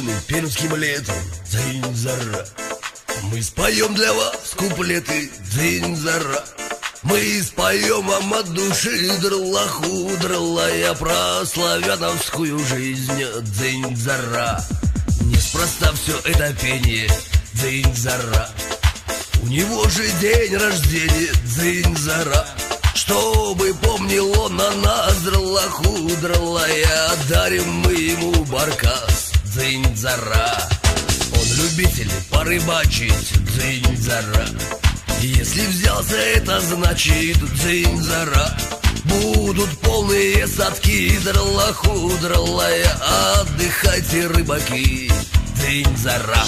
пермским летом, дзынь-зара. Мы споем для вас куплеты, дзынь-зара. Мы споем вам от души драла-худрала, про славяновскую жизнь, дзынь-зара. Неспроста все это пение, дзынь-зара. У него же день рождения, дзынь-зара. Чтобы помнил он о нас, драла-худрала, дарим мы ему баркас, дзынь-зара. Он любитель порыбачить, дзынь-зара. Если взялся, это значит, дзынь-зара. Будут полные садки, драла-худрала, отдыхайте, рыбаки, дзынь-зара.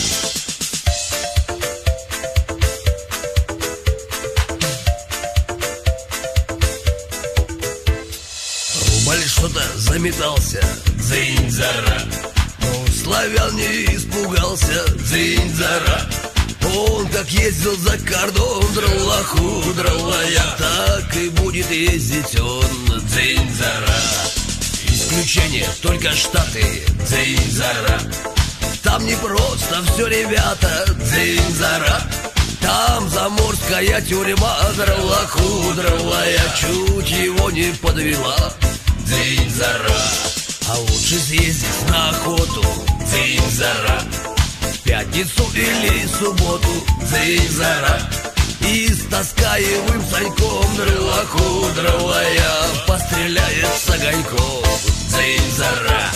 Рубль что-то заметался, дзынь-зара. Но славян не испугался, дзынь-зара. Он как ездил за кордон, драла-худрала, так и будет ездить он, дзынь-зара. Исключение только Штаты, дзынь-зара. Там не просто все, ребята, дзынь-зара. Там заморская тюрьма, драла-худрала, чуть его не подвела, дзынь-зара. А лучше съездить на охоту, дзынь-зара. В пятницу или субботу, дзынь-зара. И с таскаевым саньком, драла-худрала, постреляет с огоньком, дзынь-зара.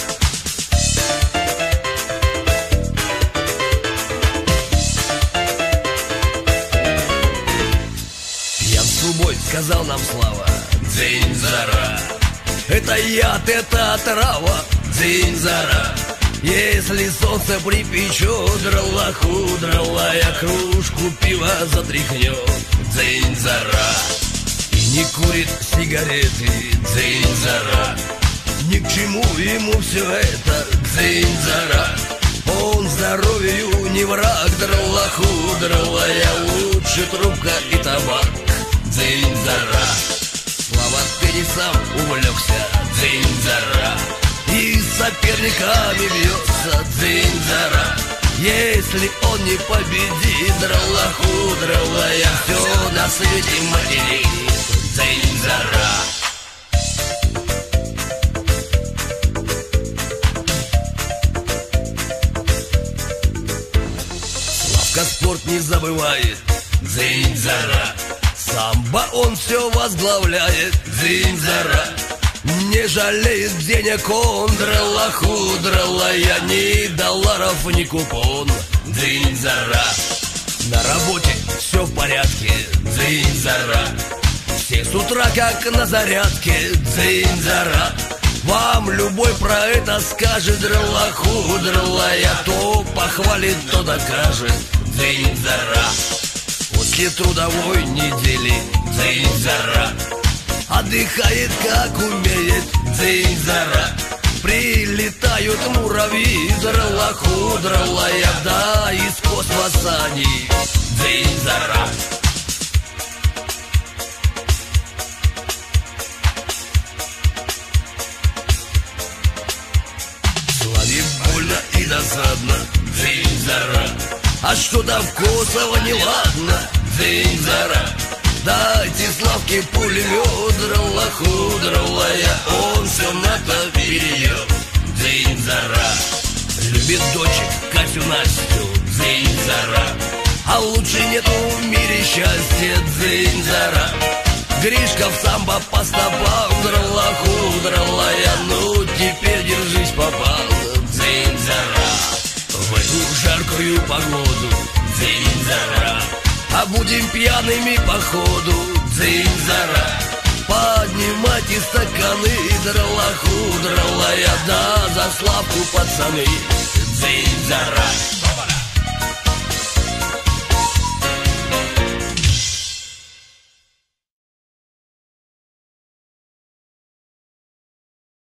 Бой, сказал нам Слава, дзынь-зара. Это яд, это отрава, дзынь-зара. Если солнце припечет, драла-худрала, кружку пива затряхнет, дзынь-зара. И не курит сигареты, дзынь-зара. Ни к чему ему все это, дзынь-зара. Он здоровью не враг, драла-худрала, лучше трубка и табак, дзынь-зара. Слава теннисом увлекся, дзынь-зара. И с соперниками бьется, дзынь-зара. Если он не победит, драла-худрала, все на свете материт, дзынь-зара. Славка спорт не забывает, дзынь-зара. Самбо он все возглавляет, дзынь-зара. Не жалеет денег он, драла-худрала, ни долларов, ни купон, дзынь-зара. На работе все в порядке, дзынь-зара. Все с утра как на зарядке, дзынь-зара. Вам любой про это скажет, драла-худрала, то похвалит, то докажет, дзынь-зара. После трудовой недели, дзынь-зара. Отдыхает как умеет, дзынь-зара. Прилетают муравьи, драла-худрала, да из космоса они, дзынь-зара. Славе больно и досадно, дзынь-зара. А что-то вкусного неладно, дзынь-зара. Дайте Славке пулемет, драла-худрала, он все на-то перейдет, дзынь-зара. Любит дочек Катю, Настю, дзынь-зара. А лучше нету в мире счастья, дзынь-зара. Гришка в самбо по стопам, драла-худрала, ну теперь держись, попал, дзынь-зара. В эту жаркую погоду, дзынь-зара. А будем пьяными походу, дзынь-зара. Поднимайте стаканы, драла-худрала, да за Славку, пацаны, дзынь-зара.